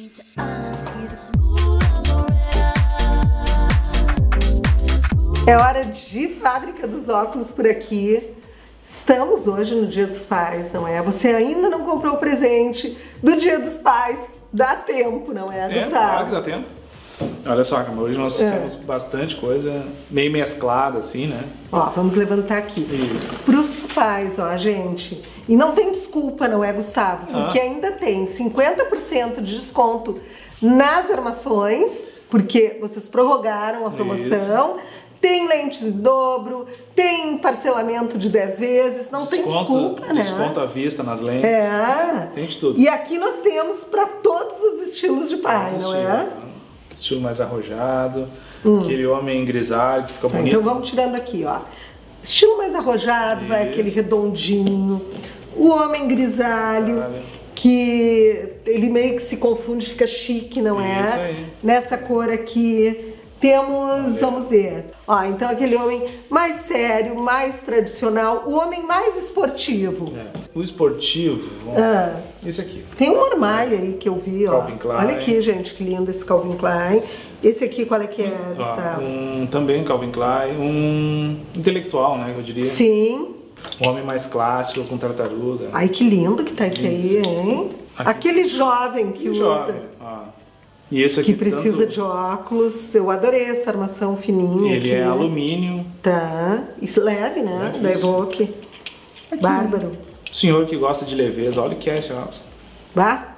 É hora de Fábrica dos Óculos por aqui. Estamos hoje no Dia dos Pais, não é? Você ainda não comprou o presente do Dia dos Pais? Dá tempo, não é, Gustavo? Claro que dá tempo. Olha só, Camila, hoje nós temos bastante coisa meio mesclada, assim, né? Ó, vamos levantar aqui. Isso. Pros pais, ó, gente. E não tem desculpa, não é, Gustavo? Porque ainda tem 50% de desconto nas armações, porque vocês prorrogaram a promoção. Isso. Tem lentes em dobro, tem parcelamento de 10 vezes, não tem desculpa, né? Desconto à vista nas lentes. Tem de tudo. E aqui nós temos para todos os estilos de pai, não é? Estilo mais arrojado, aquele homem grisalho que fica bonito. Então vamos tirando aqui, ó. Estilo mais arrojado, vai aquele redondinho. O homem grisalho, que ele meio que se confunde, fica chique, não é? Isso aí. Nessa cor aqui. Temos, vamos ver, ó, então aquele homem mais sério, mais tradicional, o homem mais esportivo. O esportivo, esse aqui. Tem um Ormai aí que eu vi, ó. Calvin Klein. Olha aqui, gente, que lindo esse Calvin Klein. Esse aqui, qual é que é, Gustavo? Também Calvin Klein, um intelectual, né, que eu diria. Sim. Um homem mais clássico, com tartaruga. Ai, que lindo que tá esse aí, hein? Aquele jovem que usa. E esse aqui que precisa de óculos. Eu adorei essa armação fininha. Ele é alumínio. Tá. Isso leve, né? Da Evoque. Bárbaro. O senhor que gosta de leveza, olha o que é esse óculos. Bah.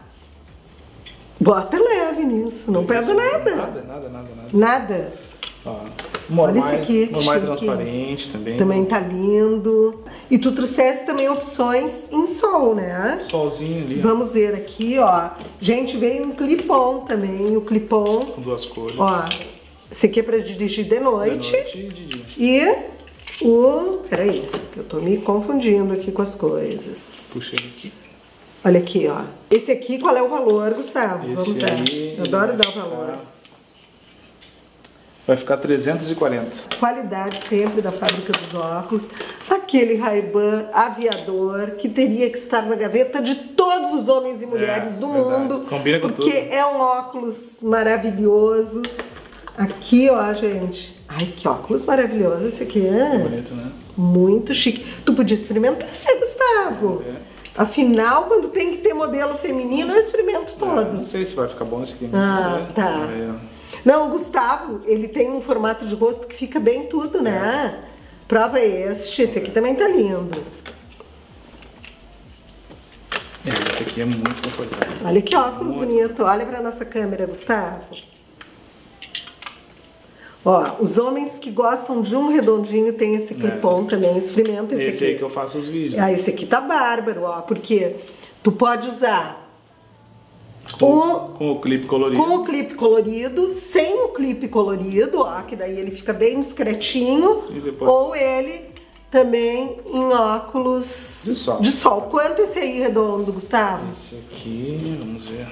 Bota leve nisso, não pesa nada. Nada. Olha esse aqui. Ormai transparente também. Também tá lindo. E tu trouxeste também opções em sol, né? Solzinho ali. Vamos ver aqui, ó. Gente, veio um clip-on também. O clip-on. Com duas cores. Ó, esse aqui é pra dirigir de noite. De noite e de dia. E o... Peraí, que eu tô me confundindo aqui com as coisas. Puxa ele aqui. Olha aqui, ó. Esse aqui, qual é o valor, Gustavo? Esse Vamos dar. Eu adoro dar o valor. Vai ficar 340. Qualidade sempre da Fábrica dos Óculos. Aquele Ray-Ban aviador que teria que estar na gaveta de todos os homens e mulheres do mundo. Combina com tudo. Porque é um óculos maravilhoso. Aqui, ó, gente. Ai, que óculos maravilhoso esse aqui. Bonito, né? Muito chique. Tu podia experimentar, Gustavo? Afinal, quando tem que ter modelo feminino, eu experimento todos. Não sei se vai ficar bom esse aqui. Tá. Não, o Gustavo, ele tem um formato de rosto que fica bem tudo, né? Prova este. Esse aqui também tá lindo. Esse aqui é muito confortável. Olha que óculos bonito. Olha pra nossa câmera, Gustavo. Ó, os homens que gostam de um redondinho tem esse clip-on também. Experimenta esse aqui. Esse aí que eu faço os vídeos. Esse aqui tá bárbaro, ó. Porque tu pode usar com o clipe colorido. Com o clipe colorido, sem o clipe colorido, ó, que daí ele fica bem discretinho. Ou ele também em óculos de sol. Quanto esse aí redondo, Gustavo? Esse aqui, vamos ver.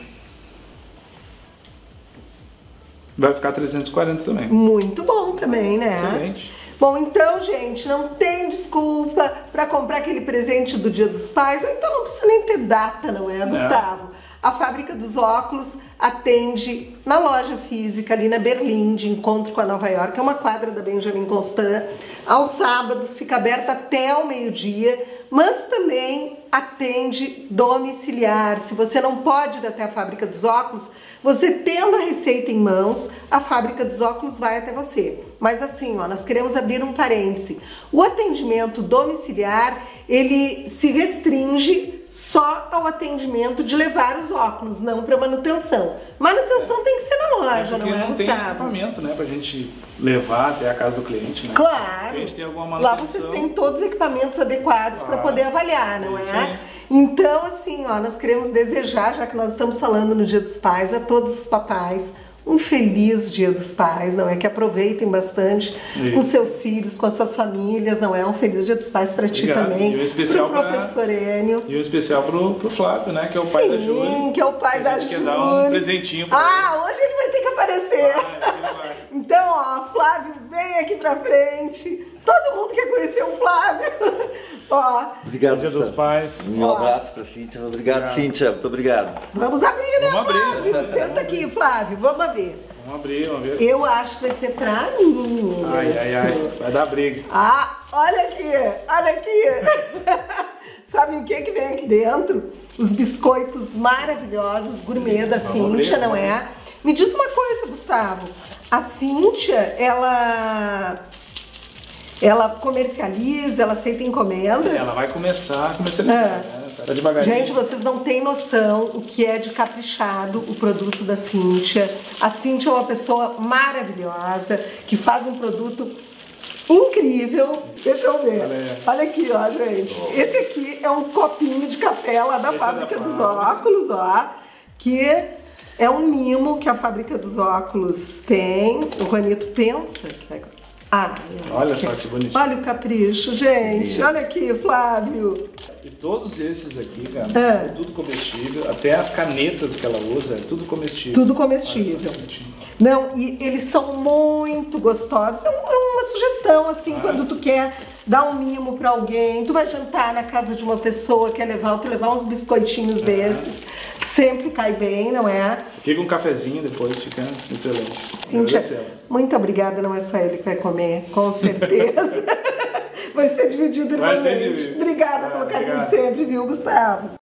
Vai ficar 340 também. Muito bom também, né? Excelente. Bom, então, gente, não tem desculpa para comprar aquele presente do Dia dos Pais. Ou então não precisa nem ter data, não é, Gustavo? A Fábrica dos Óculos atende na loja física ali na Berlim, de encontro com a Nova York, é uma quadra da Benjamin Constant. Aos sábados fica aberta até o meio-dia, mas também atende domiciliar. Se você não pode ir até a Fábrica dos Óculos, você tendo a receita em mãos, a Fábrica dos Óculos vai até você. Mas assim, ó, nós queremos abrir um parêntese. O atendimento domiciliar, ele se restringe só ao atendimento de levar os óculos, não para manutenção. Manutenção tem que ser na loja, não é, Gustavo? Porque não tem equipamento, né, pra gente levar até a casa do cliente, né? Claro. A gente tem alguma manutenção. Lá vocês têm todos os equipamentos adequados para poder avaliar, não é? Então, assim, ó, nós queremos desejar, já que nós estamos falando no Dia dos Pais, a todos os papais, um feliz Dia dos Pais, não é? Que aproveitem bastante com seus filhos, com as suas famílias, não é? Um feliz Dia dos Pais para ti também, e um especial pro professor Enio. E um especial pro Flávio, né? Que é o pai da Júlia. Sim, que é o pai da Júlia. A gente quer dar um presentinho pra ele. Hoje ele vai ter que aparecer. Vai. Então, ó, Flávio, vem aqui pra frente. Todo mundo quer conhecer o Flávio. Ó. Obrigado, Dia dos Pais. Um abraço pra Cíntia. Obrigado, Cíntia. Muito obrigado. Vamos abrir, né, Vamos abrir. Flávio, senta aqui, Flávio, vamos ver. Vamos abrir. Eu acho que vai ser pra mim. Ai, vai dar briga. Ah, olha aqui. Sabe o que vem aqui dentro? Os biscoitos maravilhosos, gourmet da Cíntia, não é? Me diz uma coisa, Gustavo. A Cíntia, ela comercializa, ela aceita encomendas? Ela vai começar a comercializar, tá devagarinho. Gente, vocês não têm noção o que é de caprichado o produto da Cíntia. A Cíntia é uma pessoa maravilhosa, que faz um produto incrível. Deixa eu ver. Olha aqui, ó, gente. Esse aqui é um copinho de café lá da Fábrica dos Óculos, ó. Que é um mimo que a Fábrica dos Óculos tem. O Juanito pensa que vai... Olha só que bonitinho. Olha o capricho, gente. Olha aqui, Flávio. E todos esses aqui, cara, é tudo comestível. Até as canetas que ela usa, é tudo comestível. Tudo comestível. Não, e eles são muito gostosos. É uma sugestão, assim, quando tu quer dar um mimo pra alguém, tu vai jantar na casa de uma pessoa, quer levar uns biscoitinhos desses. Sempre cai bem, não é? Aqui com um cafezinho depois fica excelente. Cíntia, muito obrigada, não é só ele que vai comer, com certeza. Vai ser dividido irmãmente. Obrigada pelo carinho de sempre, viu, Gustavo?